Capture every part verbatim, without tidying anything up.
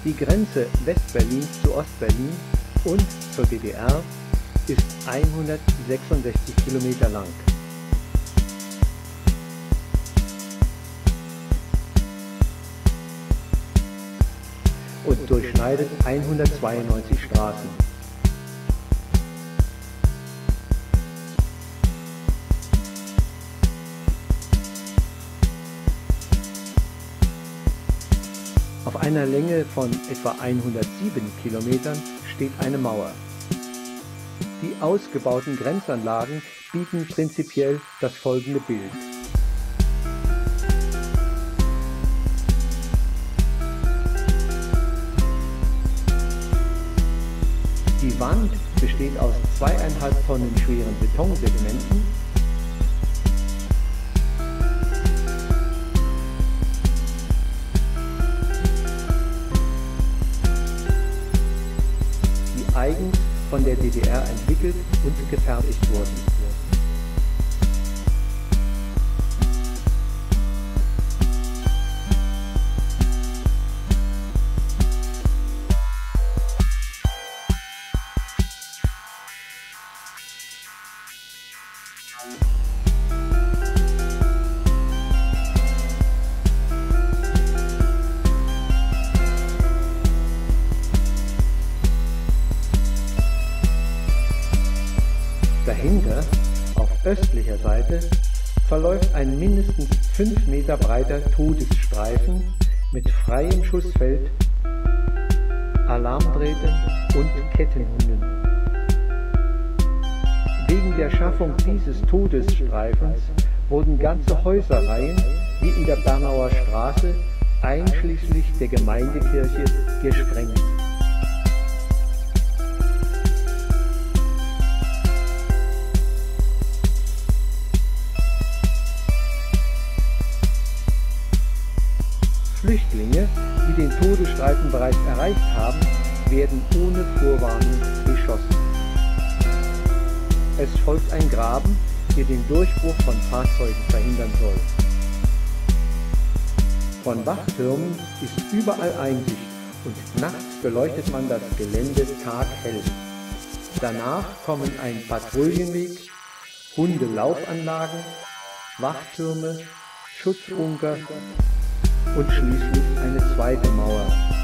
Die Grenze Westberlins zu Ostberlin und zur D D R ist hundertsechsundsechzig Kilometer lang. Und durchschneidet hundertzweiundneunzig Straßen. Auf einer Länge von etwa hundertsieben Kilometern steht eine Mauer. Die ausgebauten Grenzanlagen bieten prinzipiell das folgende Bild. Die Wand besteht aus zweieinhalb Tonnen schweren Betonsegmenten, die eigens von der D D R entwickelt und gefertigt wurden. Dahinter, auf östlicher Seite, verläuft ein mindestens fünf Meter breiter Todesstreifen mit freiem Schussfeld, Alarmdrähten und Kettenhunden. Wegen der Schaffung dieses Todesstreifens wurden ganze Häuserreihen, wie in der Bernauer Straße, einschließlich der Gemeindekirche, gesprengt. Flüchtlinge, die den Todesstreifen bereits erreicht haben, werden ohne Vorwarnung beschossen. Es folgt ein Graben, der den Durchbruch von Fahrzeugen verhindern soll. Von Wachtürmen ist überall Einsicht und nachts beleuchtet man das Gelände taghell. Danach kommen ein Patrouillenweg, Hundelaufanlagen, Wachtürme, Schutzbunker und schließlich eine zweite Mauer.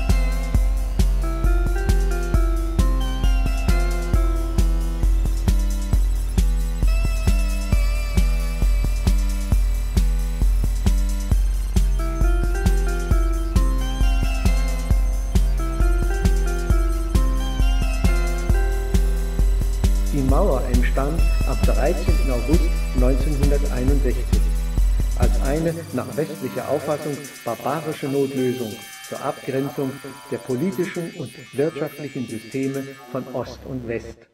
Die Mauer entstand am dreizehnten August neunzehnhunderteinundsechzig als eine nach westlicher Auffassung barbarische Notlösung zur Abgrenzung der politischen und wirtschaftlichen Systeme von Ost und West.